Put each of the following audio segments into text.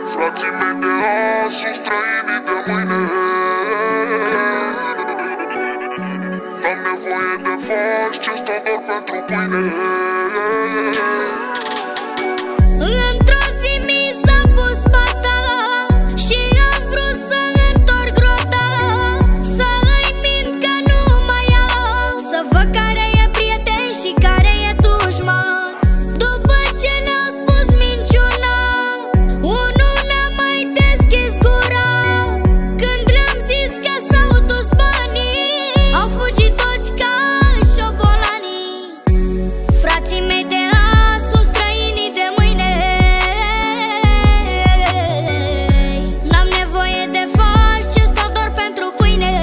Frații mei de azi sunt străinii de mâine. N-am nevoie de faci ce stau doar pentru pâine. Într-o zi mi s-a pus pata și am vrut să întorc rota, să îi mint că nu mai au, să văd care e prieten și care e dușman. După ce le-au spus minciuna, unul n-a mai deschis gura. Când le-am zis că s-au dus banii, au fugit toți ca șobolanii. Frații mei de azi sunt străinii de mâine. N-am nevoie de faci ce stau doar pentru pâine.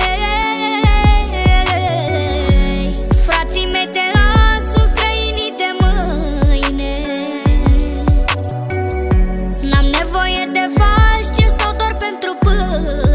Frații mei de azi sunt străinii de mâine. N-am nevoie de faci ce stau doar pentru pâine.